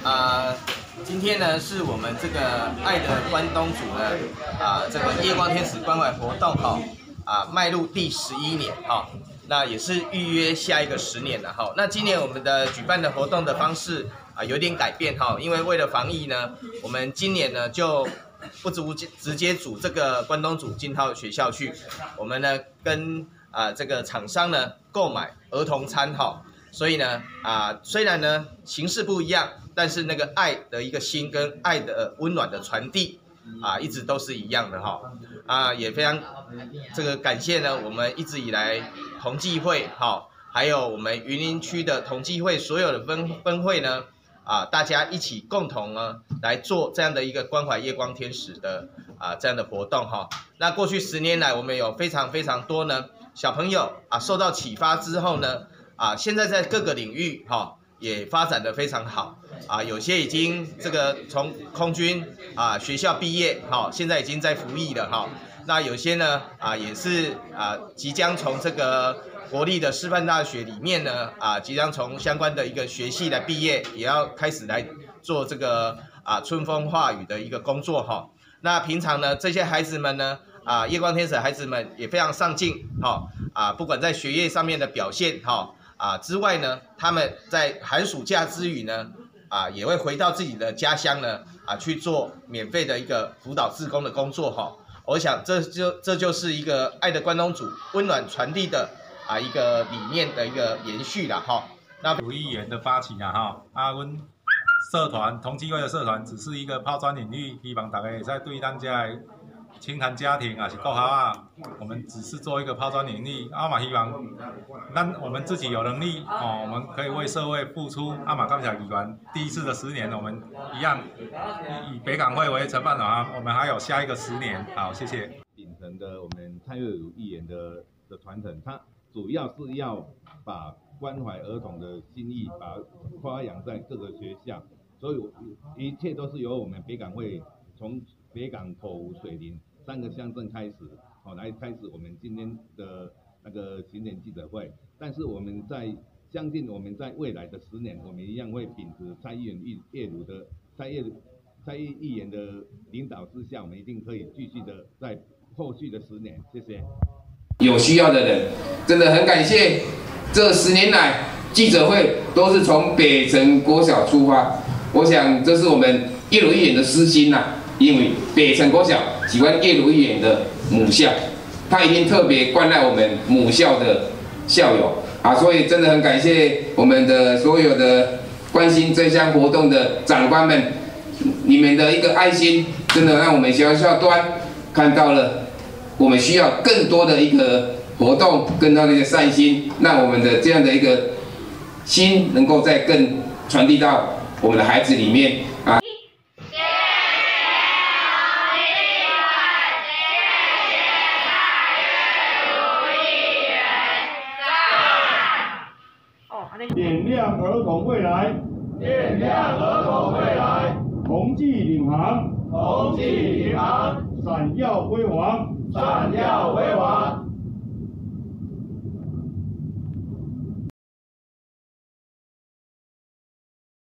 今天呢是我们这个爱的关东煮呢这个夜光天使关怀活动迈入第11年那也是预约下一个10年了那今年我们的举办的活动的方式有点改变因为为了防疫呢，我们今年呢就不直接煮这个关东煮进到学校去，我们呢跟这个厂商呢购买儿童餐所以呢虽然呢形式不一样，但是那个爱的一个心跟爱的温暖的传递一直都是一样的也非常这个感谢呢我们一直以来同济会还有我们云林区的同济会所有的分会呢大家一起共同呢来做这样的一个关怀夜光天使的这样的活动那过去10年来，我们有非常多呢小朋友受到启发之后呢现在在各个领域也发展得非常好有些已经这个从空军学校毕业现在已经在服役了那有些呢也是即将从这个国立的师范大学里面呢即将从相关的一个学系来毕业，也要开始来做这个春风化雨的一个工作那平常呢这些孩子们呢夜光天使的孩子们也非常上进不管在学业上面的表现之外呢，他们在寒暑假之余呢也会回到自己的家乡呢去做免费的一个辅导志工的工作我想这就是一个爱的关东煮温暖传递的一个理念的一个延续啦那有议员的发起阮社团同济会的社团只是一个抛砖引玉，希望大家会使对咱家的清寒家庭是顾校我们只是做一个抛砖引玉嘛希望我们自己有能力我们可以为社会付出嘛感谢议员第一次的10年，我们一样以北港会为承办人我们还有下一个10年好，谢谢。 秉承的我们蔡若如议员的传承，他主要是要把关怀儿童的心意把它发扬在各个学校，所以一切都是由我们北港会从北港、口湖、水林3个乡镇开始来开始我们今天的那个新年记者会。但是我们相信我们在未来的10年，我们一样会秉持蔡议员蔡议员的领导之下，我们一定可以继续的在后续的10年。谢谢。 有需要的人，真的很感谢。这10年来，记者会都是从北城国小出发，我想这是我们叶如议员的私心因为北城国小喜欢叶如议员的母校，他一定特别关爱我们母校的校友所以真的很感谢我们的所有的关心这项活动的长官们，你们的一个爱心，真的让我们学校端看到了我们需要更多的一个活动，更多的一个善心，让我们的这样的一个心能够再更传递到我们的孩子里面点亮儿童未来，点亮儿童未来，同济领航，同济领航，闪耀辉煌，闪耀辉煌。